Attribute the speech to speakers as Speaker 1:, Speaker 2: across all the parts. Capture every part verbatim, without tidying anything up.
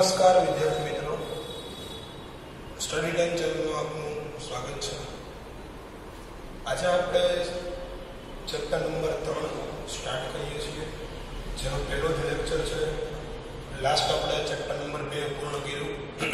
Speaker 1: નમસ્કાર વિદ્યાર્થી મિત્રો, સ્ટડી ટાઈમ ચેનલમાં આપનું સ્વાગત છે. આજે આપણે ચેપ્ટર નંબર ત્રણ સ્ટાર્ટ કરીએ છીએ, જેનો પહેલો જ લેક્ચર છે. લાસ્ટ આપણે ચેપ્ટર નંબર બે પૂર્ણ કર્યું.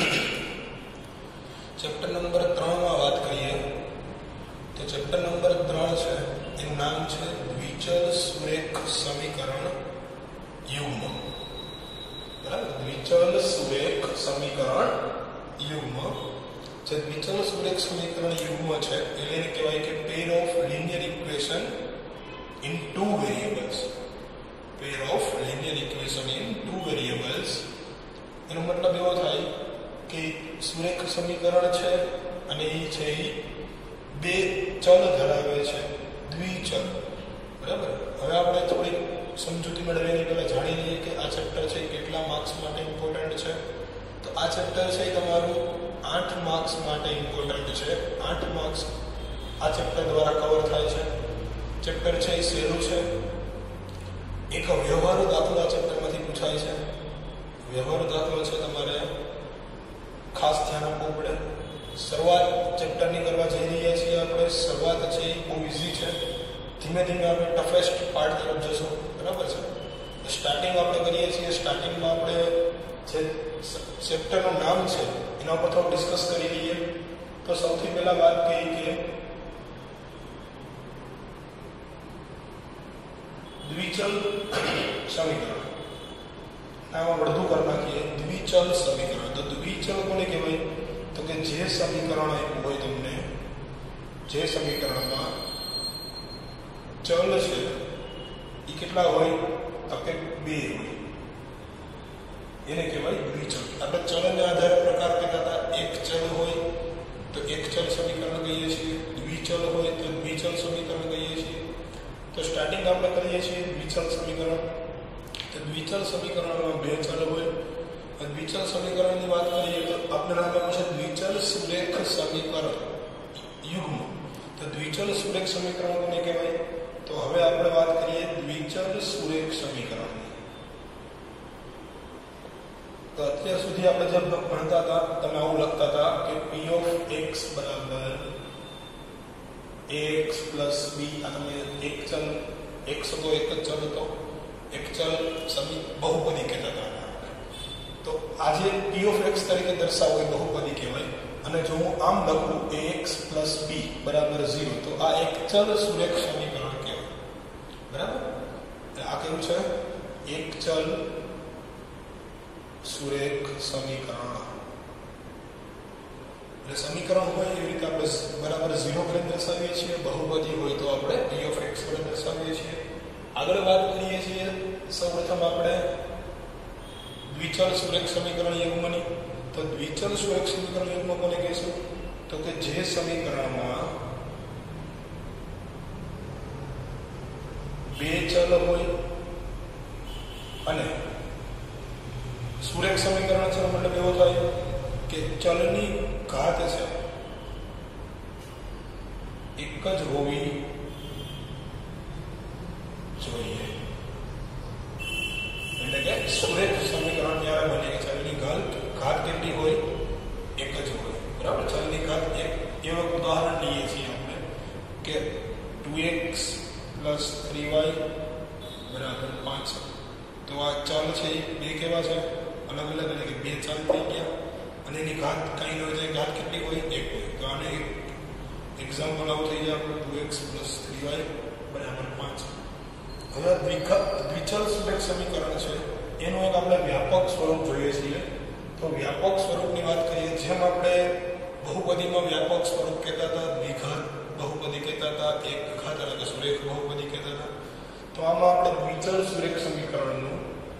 Speaker 1: ચેપ્ટર નંબર ત્રણમાં વાત કરીએ તો ચેપ્ટર નંબર ત્રણ છે એનું નામ છે દ્વિચલ સુરેખ સમીકરણ યુગ્મ. બરાબર, દ્વિચલ સુરેખ સમીકરણ યુગ્મ. જે દ્વિચલ સુરેખ સમીકરણ યુગ્મ છે એને કહેવાય કે pair of linear equation in two variables. Pair of linear equation in two variables એનો મતલબ એવો થાય કે સુરેખ સમીકરણ છે અને એ છે એ બે ચલ ધરાવે છે, દ્વિચલ. બરાબર, હવે આપણે થોડી સમજૂતી મેળવીને પહેલાં જાણી લઈએ કે આ ચેપ્ટર છે એ કેટલા માર્ક્સ માટે ઇમ્પોર્ટન્ટ છે. તો આ ચેપ્ટર છે એ તમારું આઠ માર્ક્સ માટે ઇમ્પોર્ટન્ટ છે. આઠ માર્ક્સ આ ચેપ્ટર દ્વારા કવર થાય છે. ચેપ્ટર છે એ સહેલું છે. એક વ્યવહારુ દાખલો આ ચેપ્ટરમાંથી પૂછાય છે. વ્યવહારુ દાખલો છે, તમારે ખાસ ધ્યાન આપવું પડે. શરૂઆત ચેપ્ટરની કરવા જઈ રહ્યા છીએ આપણે. શરૂઆત છે એ બહુ ઇઝી છે. ધીમે ધીમે આપણે ટફેસ્ટ પાર્ટ તરફ જશું. બરાબર છે. સ્ટાર્ટિંગ આપણે કરીએ છીએ. સ્ટાર્ટિંગમાં આપણે જે ચેપ્ટરનું નામ છે એના ઉપર થોડું ડિસ્કસ કરી લઈએ. તો સૌથી પહેલા વાત કરી કે દ્વિચલ સમીકરણ. આમાં વધુ કરી નાખીએ દ્વિચલ સમીકરણ. તો દ્વિચલ કોને કહેવાય? તો કે જે સમીકરણ આપ્યું હોય તમને, જે સમીકરણમાં ચલ છે એ કેટલા હોય? તો કે બે હોય, એને કહેવાય દ્વિચલ. આપણે ચલને આધારે પ્રકાર કહેતા હતા. એક ચલ હોય તો એક ચલ સમીકરણ કહીએ છીએ, દ્વિચલ હોય તો દ્વિચલ સમીકરણ કહીએ છીએ. તો સ્ટાર્ટિંગ આપણે કરીએ છીએ દ્વિચલ સમીકરણ. તો દ્વિચલ સમીકરણમાં બે ચલ હોય. દ્વિચલ સમીકરણની વાત કરીએ તો આપણે નામ આપ્યું છે દ્વિચલ સુરેખ સમીકરણ યુગ્મ. તો દ્વિચલ સુરેખ સમીકરણ કોને કહેવાય? તો હવે આપણે વાત કરીએ દ્વિચલ સુરેખ સમીકરણની. તો અત્યાર સુધી આપણે જે ભણતા હતા તમે આવું લખતા હતા કે પી ઓફ એક્સ બરાબર એક્સ પ્લસ બી. આ તમે એક ચલ, એક્સ હતો એક જ ચલ હતો, એક ચલ સમી બહુપદી કહેતા હતા. તો આજે પી ઓફ એક્સ તરીકે દર્શાવો એ બહુપદી કહેવાય. અને જો હું આમ લખું એક્સ પ્લસ બી બરાબર ઝીરો, તો આ એક ચલ સુરેખ સમીકરણ કહેવાય. બરાબર, આ કેવું છે? એક ચલ સુરેખ સમીકરણ. એટલે સમીકરણ હોય એવી રીતે આપણે બરાબર ઝીરો કરીને દર્શાવીએ છીએ. બહુપદી હોય તો આપણે પી ઓફ એક્સ વડે દર્શાવીએ છીએ. આગળ વાત કરીએ છીએ સૌપ્રથમ આપણે દ્વિચલ સુરેખ સમીકરણ યુગ્મની. તો દ્વિચલ સુરેખ સમીકરણ યુગ્મ કોને કહીશું? તો કે જે સમીકરણમાં બે ચલ હોય અને સુરેખ સમીકરણ છે મતલબ એવો થાય કે ચલની ઘાત છે એક જ હોવી જોઈએ. એટલે કે સુરેખ સમીકરણ જ્યારે બને કે ચલની ઘાત ઘાત કેટલી હોય? એક જ હોય. બરાબર, ચલની ઘાત એક. એવું ઉદાહરણ લઈએ છીએ આપણે કે two X plus three Y બરાબર પાંચ. તો આ ચલ છે એ બે કેવા છે? અલગ અલગ. એટલે કે બે ચલ થઈ ગયા અને એની ઘાત કઈ ન હોય, ઘાત કેટલી હોય? એક હોય. તો આને એક એક્ઝામ્પલ આવું થઈ જાય આપણું two X plus three Y બરાબર પાંચ. હવે દ્વિચલ સુરેખ સમીકરણ છે એનું એક આપણે વ્યાપક સ્વરૂપ જોઈએ છીએ. તો વ્યાપક સ્વરૂપની વાત કરીએ, જેમ આપણે બહુપદીમાં વ્યાપક સ્વરૂપ કહેતા હતા, દ્વિઘાત બહુપદી કહેતા હતા, એક ઘાત એટલે કે સુરેખ બહુપદી કહેતા હતા. તો આમાં આપણે દ્વિચલ સુરેખ સમીકરણનું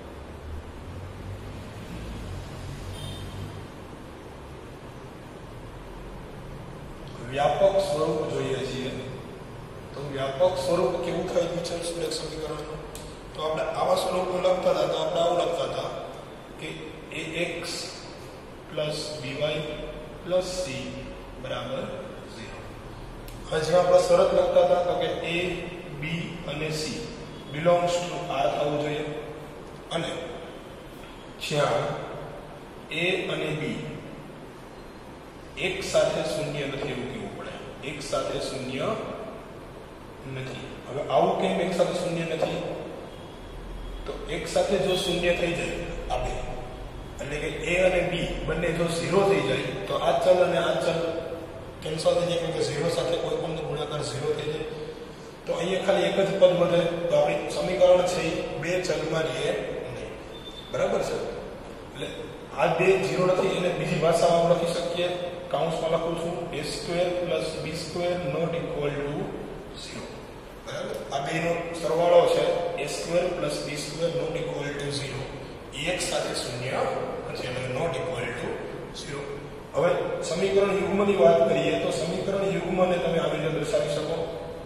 Speaker 1: વ્યાપક સ્વરૂપ જોઈએ છીએ. તો વ્યાપક સ્વરૂપ કેવું થાય દ્વિચલ સુરેખ સમીકરણનું? તો આપણે આવા સ્વરૂપમાં લખતા હતા. તો આપણે આવું લખતા હતા કે A X plus B Y plus C બરાબર ઝીરો. હવે જે આપણે શરત લખતા હતા તો કે એ બી અને સી બિલોંગ્સ ટુ આર થવું જોઈએ. અને જ્યાં એ અને બી એક સાથે શૂન્ય નથી એવું કહેવું પડે. એક સાથે શૂન્ય નથી. હવે આવું કેમ એક સાથે શૂન્ય નથી? તો એક સાથે જો શૂન્ય થઈ જાય આ બે, એટલે કે એ અને બી બંને જો ઝીરો થઈ જાય તો આ ચલ અને આ ચલ કેન્સલ થઈ જાય, કેમ કે ઝીરો સાથે કોઈ પણ ગુણાકાર ઝીરો થઈ જાય. તો અહીંયા ખાલી એક જ પદ વધે, તો આપણી સમીકરણ છે બે ચલમાં રહે નહીં. બરાબર છે? એટલે આ બે ઝીરો નથી એને બીજી ભાષામાં લખી શકીએ. કાઉન્સમાં લખું છું A square plus B square not equal to zero. બરાબર? આ બેનો સરવાળો છે A square plus B square not equal to zero. એ એક સાથે શૂન્ય નથી, એટલે નોટ ઇક્વલ ટુ ઝીરો. હવે સમીકરણ યુગ્મની વાત કરીએ તો સમીકરણ યુગ્મને તમે આવી રીતે દર્શાવી શકો.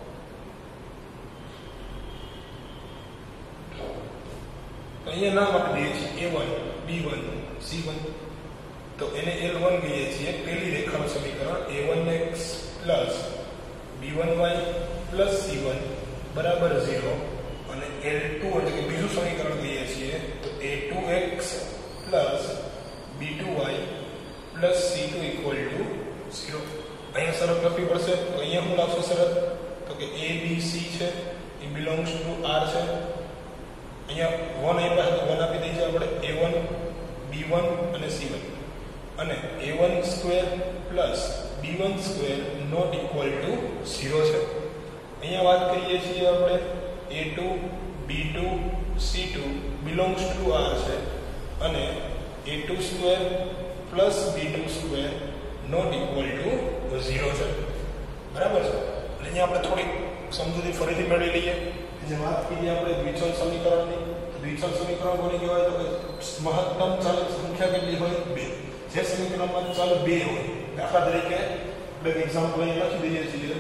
Speaker 1: અહીંયા નામ આપી દઈએ છીએ A one, B one, C one. તો એને એલ વન કહીએ છીએ. પહેલી રેખાનું સમીકરણ A one X plus B one Y plus C one બરાબર ઝીરો. અને એલ ટુ એટલે કે બીજું સમીકરણ કહીએ છીએ તો A two X plus B two Y plus C two equal to zero. અહીંયા શરત લખવી પડશે. તો અહીંયા શું લાગશે શરત? તો કે એ બી સી છે એ બિલોંગ્સ ટુ આર છે. અહીંયા વન આપ્યા તો વન આપી દઈએ આપણે એ વન, બી વન અને સી વન. અને A one square plus B one square not equal to zero છે. અહીંયા વાત કરીએ છીએ આપણે A two, B two, C two belongs to R છે. અને A two square plus B two square not equal to zero છે. બરાબર છે? એટલે અહીંયા આપણે થોડીક સમજૂતી ફરીથી મેળવી લઈએ. જે વાત કરીએ આપણે દ્વિચલ સમીકરણની. દ્વિચલ સમીકરણ કોને કહેવાય? તો કે મહત્તમ ચલ સંખ્યા કેટલી હોય? બે. જે સમીકરણમાં ચલ બે હોય, દાખલા તરીકે આપણે એક્ઝામ્પલ અહીં લખી દઈએ છીએ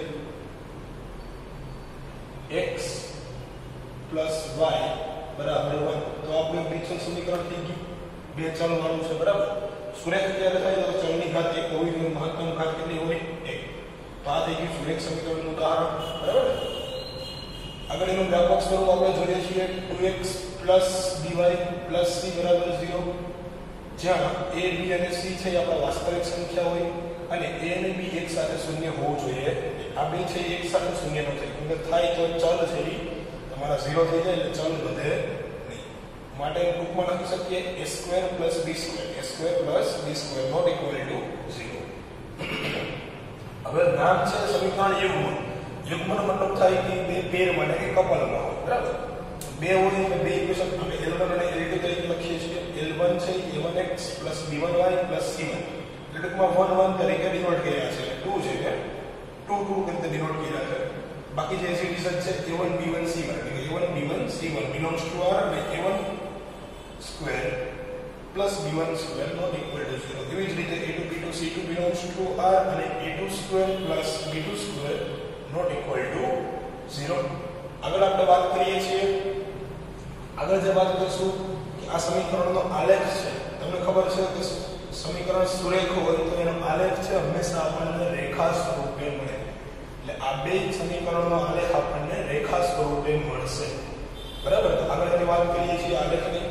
Speaker 1: x પ્લસ વાય બરાબર વન. તો આપણું દ્વિચલ સમીકરણ થઈ ગયું. બે ચલ વાળું છે. બરાબર? સુરેખ ક્યારે થાય તો ચલની ઘાત એક હોવી જોઈએ, મહત્તમ ઘાત કેટલી હોય? એક. તો આ થઈ ગયું સુરેખ સમીકરણનું ઉદાહરણ. બરાબર? આગળ એનું વ્યાપક સ્વરૂપ આપણે જોઈએ છીએ two X plus B Y plus C બરાબર ઝીરો. જ્યાં એ બી અને સી છે એ આપણા વાસ્તવિક સંખ્યા હોય અને એ અને બી એક સાથે શૂન્ય હોવું જોઈએ. આ બે છે એક સાથે શૂન્ય ન થાય, કેમ કે થાય તો ચલ છે એ તમારા ઝીરો થઈ જાય એટલે ચલ વધે નહીં. માટે ટૂંકમાં લખી શકીએ A square plus B square, A square plus B square not equal to zero. હવે નામ છે સમીકરણ યુગ્મ. યુગ્મનો મતલબ થાય કે બે પેર માટે કે કપલમાં હોય. બરાબર? બે હોય એટલે બે ઇક્વેશન આપણે એલ વન અને એલ ટુ તરીકે લખીએ છીએ. એલ વન છે A one X plus B one Y plus C one. એટલે ટૂંકમાં વન વન તરીકે ડિનોટ કર્યા છે. ટુ છે કે ટુ ટુ તરીકે ડિનોટ કર્યા છે. બાકી જે એસિડિઝન છે A one B one C one, એટલે કે A one B one C one belongs to R અને A one square plus B one square not equal to zero. એવી જ રીતે A two B two C two belongs to R અને A two square plus B two square not equal to zero. આગળ આપણે વાત કરીએ છીએ. આગળ જે વાત કરશું કે આ સમીકરણનો આલેખ છે. તમને ખબર છે કે સમીકરણ સુરેખ હોય તો એનો આલેખ છે હંમેશા આપણને રેખા સ્વરૂપે મળે. એટલે આ બે સમીકરણનો આલેખ આપણને રેખા સ્વરૂપે મળશે. બરાબર? તો આગળ એની વાત કરીએ છીએ આલેખની.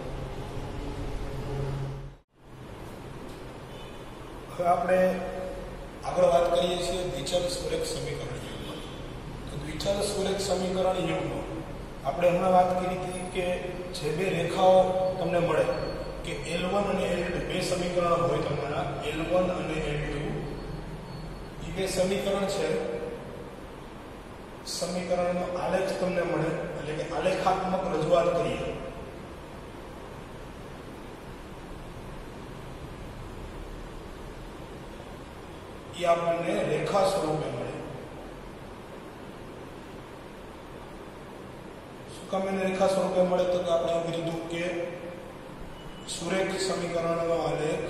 Speaker 1: હવે આપણે આગળ વાત કરીએ છીએ દ્વિચલ સુરેખ સમીકરણ યુગ્મ. તો દ્વિચલ સુરેખ સમીકરણ યુગ્મ આપણે હમણાં વાત કરી હતી કે જે બે રેખાઓ તમને મળે કે એલ વન અને એલ ટુ બે સમીકરણ હોય તમારા એલ વન અને એલ ટુ. એ બે સમીકરણ છે, સમીકરણનો આલેખ તમને મળે એટલે કે આલેખાત્મક રજૂઆત કરીએ એ આપણને રેખા સ્વરૂપે મળે. શું કામ એને રેખા સ્વરૂપે મળે? તો આપણે એવું કીધું કે સુરેખ સમીકરણનો આલેખ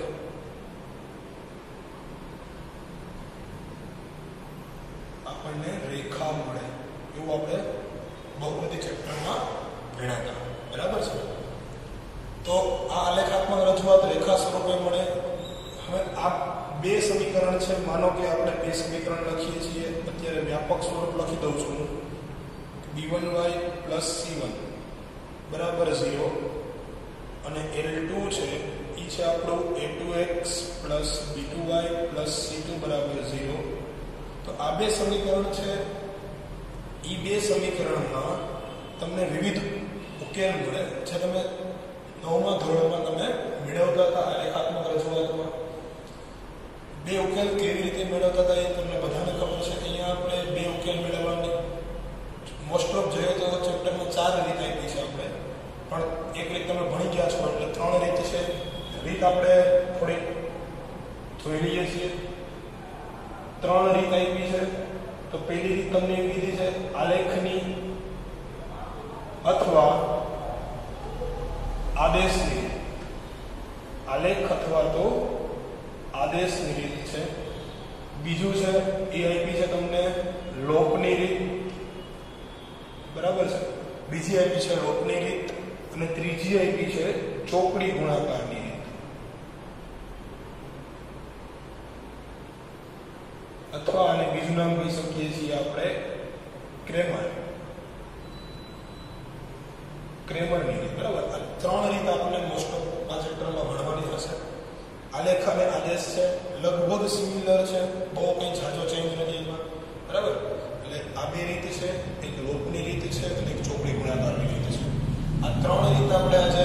Speaker 1: આપણને રેખા મળે એવું આપણે બહુપદી ચેપ્ટરમાં ભણ્યા હતા. બરાબર છે? તો આ આલેખાત્મક રજૂઆત રેખા સ્વરૂપે મળે. હવે આ બે સમીકરણ છે. માનો કે આપણે બે સમીકરણ લખીએ છીએ. અત્યારે વ્યાપક સ્વરૂપ લખી દઉં છું. B one Y plus C one બરાબર ઝીરો અને એલ ટુ છે એ છે આપણું A two X plus B two Y plus C two બરાબર ઝીરો. તો આ બે સમીકરણ છે. એ બે સમીકરણમાં તમને વિવિધ ઉકેલ મળે જે તમે નવમા ધોરણમાં તમે મેળવતા હતા રેખાત્મક રજૂઆતમાં. બે ઉકેલ કેવી રીતે મેળવતા હતા એ તમને બધાને ખબર છે. અહીંયા આપણે બે ઉકેલ મેળવવાની મોસ્ટ ઓફ જોઈએ તો ચેપ્ટરમાં ચાર રીત આપી છે આપણે, પણ એક રીત તમે ભણી ગયા છો એટલે ત્રણ રીત છે. રીત આપણે થોડીક જોઈ લઈએ છીએ. ત્રણ રીત આપી છે. તો પહેલી રીત તમને એવી કીધી છે આલેખની અથવા આદેશની. આલેખ અથવા તો આદેશની રીત છે. બીજું છે એ આપી છે તમને લોપની રીત, બરાબર છે. બીજી આપી છે લોપની રીત અને ત્રીજી આપી છે ચોકડી ગુણાકારની રીત. અથવા આને બીજું નામ કહી શકીએ છીએ આપણે ક્રેમર ક્રેમરની રીત, બરાબર. આ ત્રણ રીત આપણને મોસ્ટ ઓફ આ ચેપ્ટરમાં ભણવાની થશે. આલેખ અને આદેશ છે, લગભગ સિમિલર છે, બહુ કંઈ ઝાઝો ચેન્જ નથી એમાં, બરાબર. એટલે આ બે રીત છે, એક લોપની રીત છે અને એક ચોકડી ગુણાકારની રીત છે. આ ત્રણ રીત આપણે આજે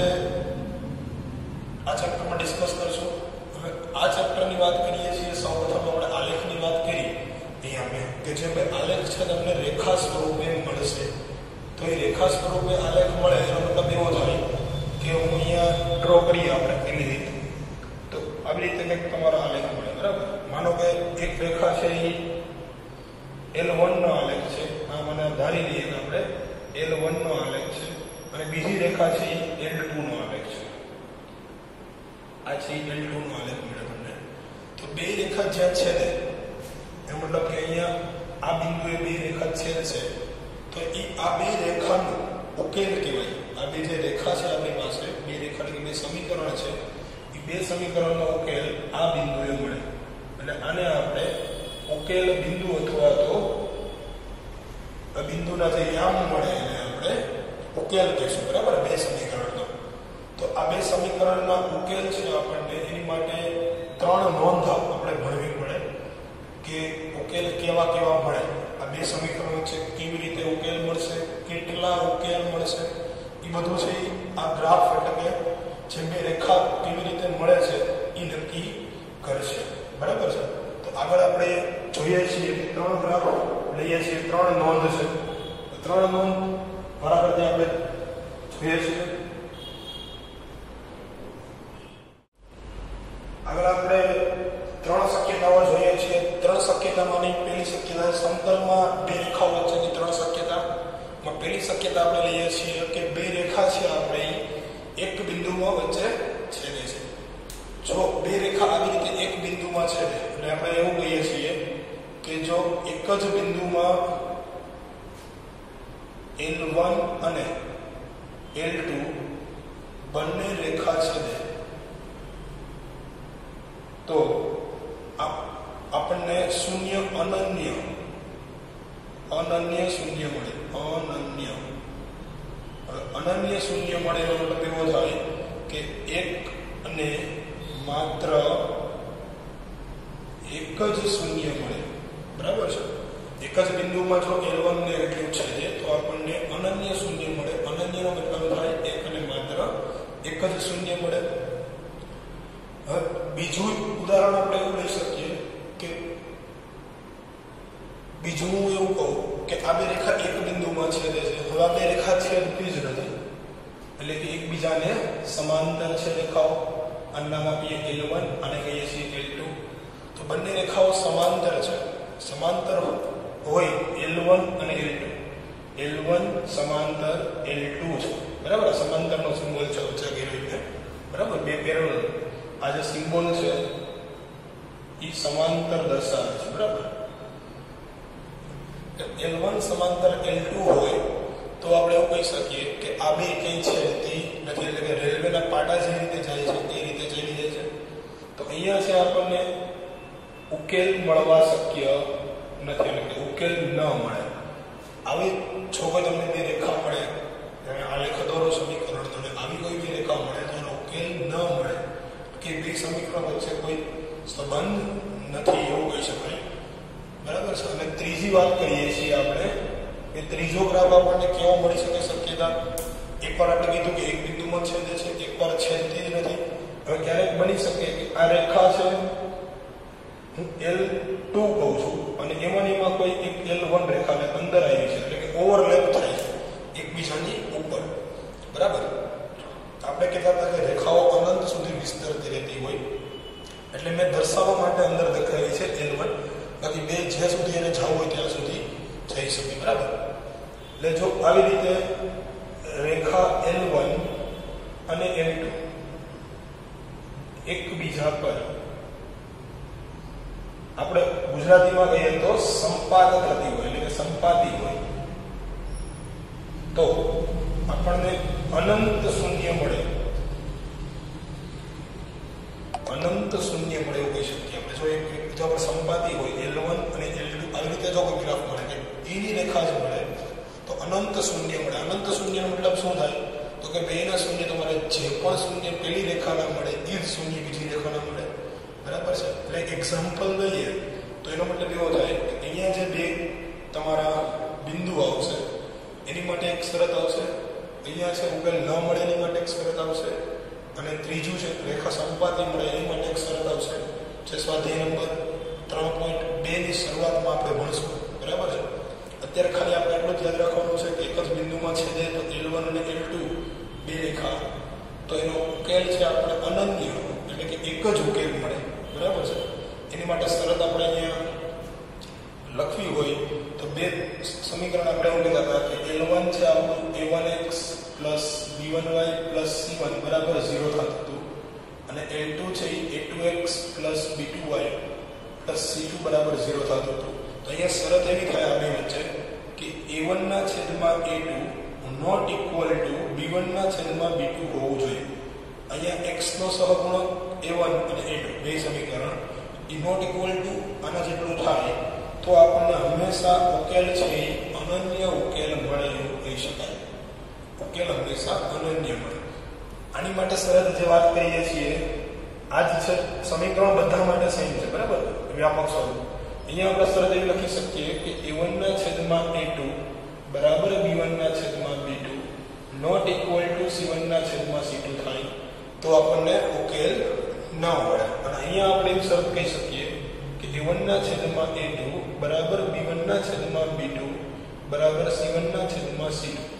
Speaker 1: આ ચેપ્ટરમાં ડિસ્કસ કરશું. હવે આ ચેપ્ટરની વાત કરીએ છીએ સૌપ્રથમ આપણે આલેખની વાત કરી અહીંયા મેં કે જે ભાઈ આલેખ છે તમને રેખા સ્વરૂપે મળશે. તો એ રેખા સ્વરૂપે આલેખ મળે એનો મતલબ એવો થાય કે હું અહીંયા ડ્રો કરીએ આપણે પેલી રીત, તો આવી રીતે કંઈક તમારો આલેખ મળે, બરાબર. માનો કે એક રેખા છે એ એલ વન નો આલેખ છે. આ મને ધારી લઈએ કે આપણે એલ વન નો આલેખ છે અને બીજી રેખા છે એ એલ ટુ નો આલેખ છે. આ છે એલ ટુ નો આલેખ મળે તમને. તો બે રેખા જ્યાં છેદે એ મતલબ કે અહીંયા આ બિંદુએ બે રેખા છેદ છે તો એ આ બે રેખાનો ઉકેલ કહેવાય. આ બે જે રેખા છે આપણી પાસે બે રેખાની બે સમીકરણ છે એ બે સમીકરણનો ઉકેલ આ બિંદુએ મળે એટલે આને આપણે ઉકેલ બિંદુ અથવા તો આ બિંદુના જે યામ મળે એને આપણે ઉકેલ કહીશું, બરાબર. બે સમીકરણનો. તો આ બે સમીકરણના ઉકેલ છે આપણને એની માટે ત્રણ નોંધ આપણે ભણવી પડે કે ઉકેલ કેવા કેવા મળે. આ બે સમીકરણો છે કેવી રીતે ઉકેલ મળશે, કેટલા ઉકેલ મળશે, એ બધું છે આ ગ્રાફ એટલે કે જે બે રેખા કેવી રીતે મળે છે એ નક્કી કરશે, બરાબર છે. તો આગળ આપણે જોઈએ છીએ ત્રણ ગ્રાફ લઈએ છીએ, ત્રણ નોંધ છે. ત્રણ નોંધ બરાબર ત્યાં આપણે જોઈએ છીએ. આગળ આપણે ત્રણ શક્યતાઓ જોઈએ છીએ. ત્રણ શક્યતામાંની પહેલી શક્યતા સમતલમાં બે રેખાઓ વચ્ચેની ત્રણ શક્યતામાં પહેલી શક્યતા આપણે લઈએ છીએ કે બે રેખા છે આપણે એક બિંદુમાં વચ્ચે છેદે છે. જો બે રેખા આવી રીતે એક બિંદુમાં છેદે એટલે આપણે એવું કહીએ છીએ કે જો એક જ બિંદુમાં એલ વન અને એલ ટુ બંને રેખા છેદે તો આપણને શૂન્ય અનન્ય અનન્ય શૂન્ય મળે. અનન્ય અનન્ય શૂન્ય મળે એનો મતલબ એવો થાય કે એક અને માત્ર એક જ શૂન્ય મળે, બરાબર છે. એક જ બિંદુમાં જો એલ વન ને એટલું છે તો આપણને અનન્ય શૂન્ય મળે. અનન્યનો મતલબ થાય એક અને માત્ર એક જ શૂન્ય મળે. હવે બીજું ઉદાહરણ આપણે એવું લઈ શકીએ કે બીજું હું એવું કહું કે આ બે રેખા એક બિંદુમાં છેદે છે. હવે આ બે રેખા છેદતી જ નથી એટલે કે એકબીજાને સમાંતર છે રેખાઓ. આનું નામ આપીએ એલ વન અને કહીએ છીએ એલ ટુ. તો બંને રેખાઓ સમાંતર છે. સમાંતર હોય એલ વન અને એલ ટુ. એલ વન સમાંતર એલ ટુ છે, બરાબર. સમાંતરનો સિમ્બોલ છે વચ્ચે ગેરવીને, બરાબર. બે પેરેલલ આ જે સિમ્બોલ છે એ સમાંતર દર્શાવે છે, બરાબર. એલ વન સમાંતર એલ ટુ હોય તો આપણે એવું કહી શકીએ કે આ બે કઈ છેદતી નથી એટલે કે રેલવેના પાટા જે રીતે જાય છે એ રીતે ચાલી જાય છે. તો અહીંયા છે આપણને ઉકેલ મળવા શક્ય નથી એટલે કે ઉકેલ ન મળે. આવી જો કોઈ તમને બે રેખા મળે તમે આલેખ દોરો સમીકરણ તમને આવી કોઈ બી રેખા મળે તો એનો ઉકેલ ન મળે જવાબ આપણને કેવો મળી શકે શક્યતા? એકવાર આપણે કીધું કે એક બિંદુમાં છેદે છે, એકવાર છેદતી જ નથી. હવે ક્યારેક બની શકે કે આ રેખા છે હું એલ ટુ કહું છું અને એમાંની એમાં કોઈ એક એલ વન રેખાને અંદર આવી છે, એટલે કે ઓવરલેપ થાય છે એકબીજાની ઉપર. બરાબર? આપણે કહેતા હતા કે રેખાઓ અનંત સુધી વિસ્તરતી રહેતી હોય, એટલે મેં દર્શાવવા માટે અંદર દેખાડી છે એલ વન, બાકી બે જ્યાં સુધી એને જવું હોય ત્યાં સુધી જઈ શકે. બરાબર? એટલે જો આવી રીતે રેખા એલ વન અને એલ ટુ એકબીજા પર આપણે ગુજરાતીમાં કહીએ તો સંપાત થતી હોય, એટલે કે સંપાતી હોય, તો આપણને અનંત શૂન્ય મળે. અનંત શૂન્ય મળે એવું કહી શકીએ આપણે. જો એક બીજા પર સંપાતી હોય એલ વન અને એલ ટુ, આવી રીતે જો કોઈ ગ્રાફ મળે કે એની રેખા જ મળે તો અનંત શૂન્ય મળે. અનંત શૂન્યનો મતલબ શું થાય? તો કે બેના શૂન્ય તમારે જે પણ શૂન્ય પેલી રેખાના મળે એ જ શૂન્ય બીજી રેખાના મળે. બરાબર છે? એટલે એક્ઝામ્પલ લઈએ તો એનો મતલબ એવો થાય કે અહીંયા જે બે તમારા બિંદુ આવશે એની માટે એક શરત આવશે, અહીંયા છે ઉકેલ ન મળે એની માટે એક શરત આવશે, અને ત્રીજું છે રેખા સંપાતી મળે એની માટે એક શરત આવશે. જે સ્વાધ્યાય નંબર ત્રણ પોઈન્ટ બે ની શરૂઆતમાં આપણે ભણશું. બરાબર છે? અત્યારે ખાલી આપણે એટલું જ યાદ રાખવાનું છે કે એક જ બિંદુમાં છેદે તો એલ વન અને એલ ટુ બે રેખા, તો એનો ઉકેલ છે આપણે અનન્ય, એટલે કે એક જ ઉકેલ મળે. બરાબર છે? એની માટે શરત આપણે અહીંયા લખવી હોય તો બે સમીકરણ આપણે એવું કહેતા હતા કે એલ વન છે આપણું A one X plus B one Y plus C one બરાબર ઝીરો થતું હતું, અને એલ ટુ છે A two X plus B two Y plus C two બરાબર ઝીરો થતું હતું. તો અહીંયા શરત એવી થાય આ બે વચ્ચે કે એ વન ના છેદમાં A two not equal to B one ના છેદમાં બી ટુ હોવું જોઈએ. અહીંયા એક્સ નો સહગુણક એ વન અને એ ટુ બે સમીકરણ એ નોટ ઇક્વલ ટુ આના જેટલું થાય તો આપણને હંમેશા ઉકેલ છે એ અનન્ય ઉકેલ મળે એવું કહી શકાય. ઉકેલ હંમેશા અનન્ય મળે. આની માટે શરત જે વાત કરીએ છીએ આ જ છે. સમીકરણ બધા માટે સેમ છે. બરાબર? વ્યાપક સ્વરૂપ. અહીંયા આપણે શરત એવી લખી શકીએ કે એ વન ના છેદમાં એ ટુ બરાબર બી વન ના છેદમાં B two not equal to C one ના છેદમાં સી ટુ થાય તો આપણને ઉકેલ ન મળે. અને અહીંયા આપણે એવી શરત કહી શકીએ કે એ વન ના છેદમાં એ ટુ બરાબર બી વન ના છેદમાં બી ટુ બરાબર સી વન ના છેદમાં સી ટુ,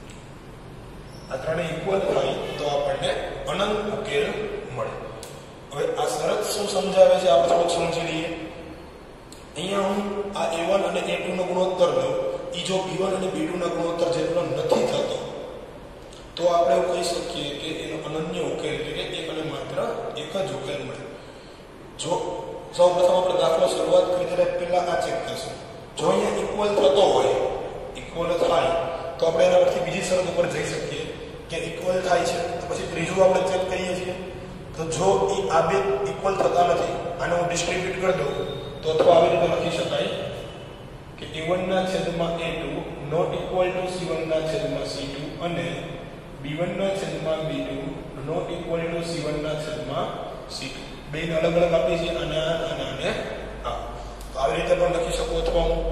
Speaker 1: આ ત્રણે ઇક્વલ થાય તો આપણને અનંત ઉકેલ મળે. હવે આ શરત શું સમજાવે છે આપણે થોડુંક સમજી લઈએ. અહીંયા હું આ એ વન અને એ ટુ નો ગુણોત્તર લઉં, એ જો બી વન અને બી ટુ ના ગુણોત્તર જેટલો નથી થતો તો આપણે એવું કહી શકીએ કે એનો અનન્ય ઉકેલ એટલે કે એક અને માત્ર એક જ ઉકેલ મળે. જો સૌ પ્રથમ આપણે દાખલો શરૂઆત કરી ત્યારે પહેલા આ ચેક કરશું. જો અહીંયા ઇક્વલ થતો હોય, ઇક્વલ થાય તો આપણે એના પરથી બીજી શરત ઉપર જઈ શકીએ કે ઇક્વલ થાય છે. તો પછી ત્રીજું આપણે ચેક કરીએ છીએ તો જો એ આ બે ઇક્વલ થતા નથી, આને હું ડિસ્ટ્રીબ્યુટ કરી દઉં તો અથવા આવી રીતે લખી શકાય કે એ વન ના છેદમાં A two not equal to C one ના છેદમાં સી ટુ અને બી વન ના છેદમાં B two not equal to C one ના છેદમાં સી ટુ. બેને અલગ અલગ આપી છે અને આ અને આને આ. તો આવી રીતે પણ લખી શકો અથવા હું.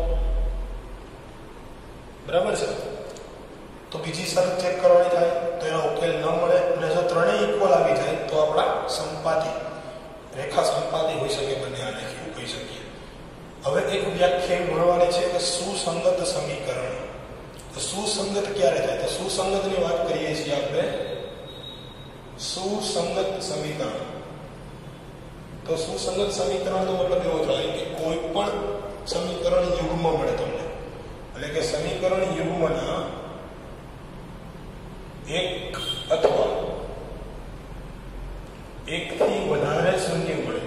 Speaker 1: બરાબર છે? તો બીજી શરત ચેક કરવાની થાય તો એનો ઉકેલ ન મળે, અને જો ત્રણેય ઇક્વલ આવી જાય તો આપણા સંપાતી રેખા સંપાતી હોઈ શકે બંને આ રેખા એવું કહી શકીએ. હવે એક વ્યાખ્યા ભણવાની છે કે સુસંગત સમીકરણ. તો સુસંગત ક્યારે થાય? તો સુસંગતની વાત કરીએ છીએ આપણે. સુસંગત સમીકરણ. તો સુસંગત સમીકરણ તો મતલબ એવો થાય કે કોઈ પણ સમીકરણ યુગ્મ મળે તમને, એટલે કે સમીકરણ યુગ્મના એક અથવા એકથી વધારે શૂન્ય મળે.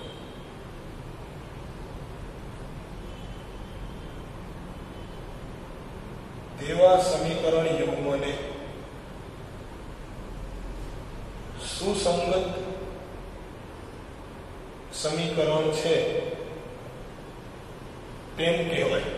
Speaker 1: તેવા સમીકરણ યુગ્મને સુસંગત સમીકરણ છે તેમ કહેવાય.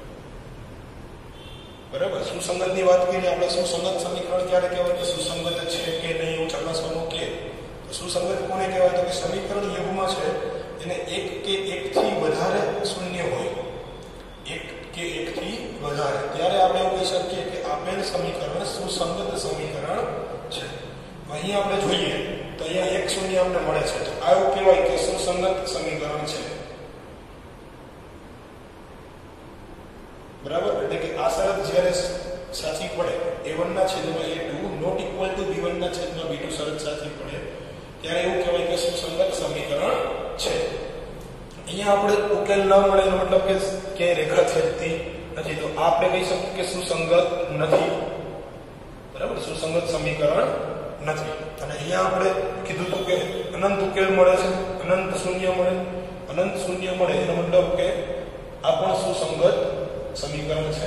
Speaker 1: બરાબર? સુસંગત ની વાત કરીને આપણે સુસંગત સમીકરણ ક્યારે કહેવાય કે સુસંગત છે કે નહીં એવું ચકાસવાનું કે સુસંગત કોને કહેવાય? તો કે સમીકરણ યુગ્મ છે એને એક કે એકથી વધારે શૂન્ય હોય, એક કે એક થી વધારે, ત્યારે આપણે એવું કહી શકીએ કે આપેલ સમીકરણ સુસંગત સમીકરણ છે. અહીં આપણે જોઈએ તો અહીંયા એક શૂન્ય અમને મળે છે, તો આવું કહેવાય કે સુસંગત સમીકરણ છે. બરાબર, એટલે કે આ શરત જ્યારે સાચી પડે એ વન ના છેદમાં A two not equal to B one ના છેદમાં બી ટુ શરત સાચી પડે ત્યારે એવું કહેવાય કે સુસંગત સમીકરણ છે. અહીંયા આપણે ઉકેલ ન મળે એનો મતલબ કે કે રેખા છેદતી નથી, તો આપણે કહી શકીએ કે સુસંગત નથી. બરાબર, સુસંગત સમીકરણ નથી. અને અહીંયા આપણે કીધું હતું કે અનંત ઉકેલ મળે છે, અનંત શૂન્ય મળે, અનંત શૂન્ય મળે એનો મતલબ કે આ પણ સુસંગત સમીકરણ છે.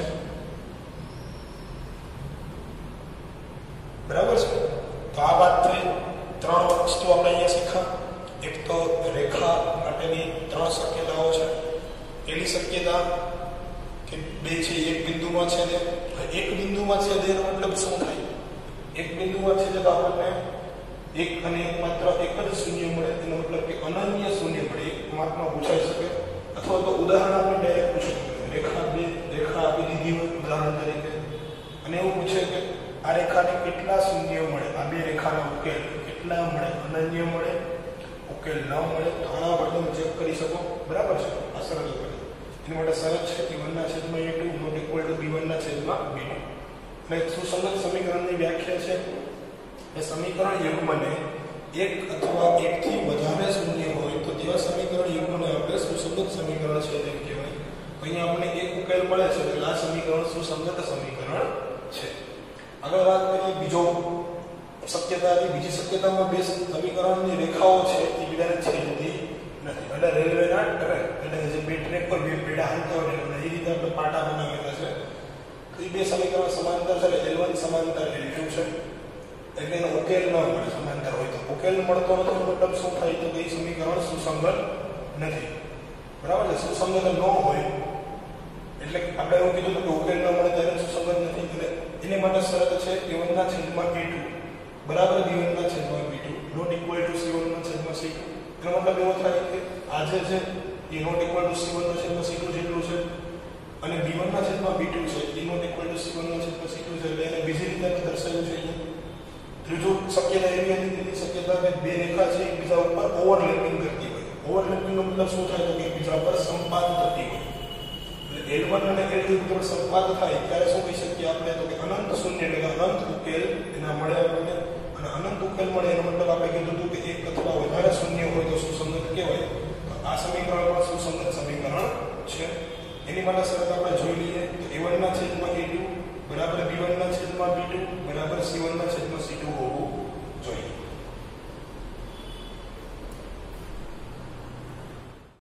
Speaker 1: બરાબર છે. તો આ વાત થઈ. ત્રણ વસ્તુ આપણે અહીંયા શીખ્યા. એક તો રેખા માટેની ત્રણ શક્યતાઓ છે. પહેલી શક્યતા કે બે છે એક બિંદુમાં છેદે. એક બિંદુમાં છેદે એનો મતલબ શું થાય? એક બિંદુમાં છેદે તો આપણને એક અને એક માત્ર એક જ શૂન્ય મળે, એનો મતલબ કે અનન્ય શૂન્ય મળે. એક માર્કમાં પૂછાઈ શકે, અથવા તો ઉદાહરણ આપણે ડાયરેક્ટ પૂછી શકીએ. રેખા બે રેખા આપી દીધી હોય ઉદાહરણ તરીકે, અને એવું પૂછે કે આ રેખાને કેટલા શૂન્ય મળે, આ બે રેખાના ઉકેલ કેટલા મળે, અનન્ય મળે, ઉકેલ ન મળે, તો આના પર તમે ચેક કરી શકો. બરાબર છે. આ શરત ઉપર એના માટે શરત છે કે વન ના છેદમાં A two not equal to B one ના છેદમાં બી ટુ. એટલે સુસંગત સમીકરણની વ્યાખ્યા છે એ સમીકરણ યુગ્મને એક અથવા એકથી વધારે શૂન્ય હોય તો તેવા સમીકરણ યુગ્મને આપણે સુસંગત સમીકરણ છે તેમ કહેવાય. અહીંયા આપણને એક ઉકેલ મળે છે એટલે આ સમીકરણ સુસંગત સમીકરણ છે. આગળ વાત કરીએ બીજો શક્યતાની. બીજી શક્યતામાં બે સમીકરણની રેખાઓ છે એ બીજાને છેદતી નથી. એટલે રેલવેના ટ્રેક, એટલે જે બે ટ્રેક પર બે પેડા હાલતા હોય એટલે એ રીતે આપણે પાટા બનાવેલા છે. તો એ બે સમીકરણ સમાંતર છે એટલે એલ વન સમાંતર એલ ટુ છે. એટલે એનો ઉકેલ ન મળે સમાંતર હોય તો. ઉકેલ મળતો નથી મતલબ શું થાય તો કે એ સમીકરણ સુસંગત નથી. બરાબર છે. સુસંગત ન હોય એટલે આપણે એવું કીધું કે ઉકેલ ન મળે ત્યારે સુસંગત નથી. એટલે એની માટે શરત છે એ વન ના છેદમાં એ ટુ બરાબર બી વન ના છેદમાં B two not equal to C one ના છેદમાં સી ટુ. એનો મતલબ એવો થાય કે આ જે છે એ not equal to C one ના છેદમાં સી ટુ જેટલું છે, અને બી વન ના છેદમાં બી ટુ છે એ not equal to C one ના છેદમાં સી ટુ છે. એટલે એને બીજી રીતે દર્શાવ્યું છે અહીંયા. ત્રીજું શક્યતા એવી હતી, ત્રીજી શક્યતા કે બે રેખા છે એકબીજા ઉપર ઓવરલેપિંગ કરતી હોય. ઓવરલેપિંગનો મતલબ શું થાય કે એકબીજા પર સંપાત થતી હોય. એટલે એલ વન અને એલ ટુ ઉપર સંપાત થાય ત્યારે શું કહી શકીએ આપણે તો કે અનંત શૂન્ય એટલે કે અનંત ઉકેલ એના મળે આપણને. અને અનંત ઉકેલ મળે એનો મતલબ આપણે કીધું હતું કે એક અથવા વધારે શૂન્ય હોય તો સુસંગત કહેવાય. આ સમીકરણ પણ સુસંગત સમીકરણ છે. એની માટે શરત આપણે જોઈ લઈએ તો એ વન ના છેદમાં એ ટુ બરાબર બી વન ના છેદમાં બી ટુ બરાબર સી વન ના છેદમાં સી ટુ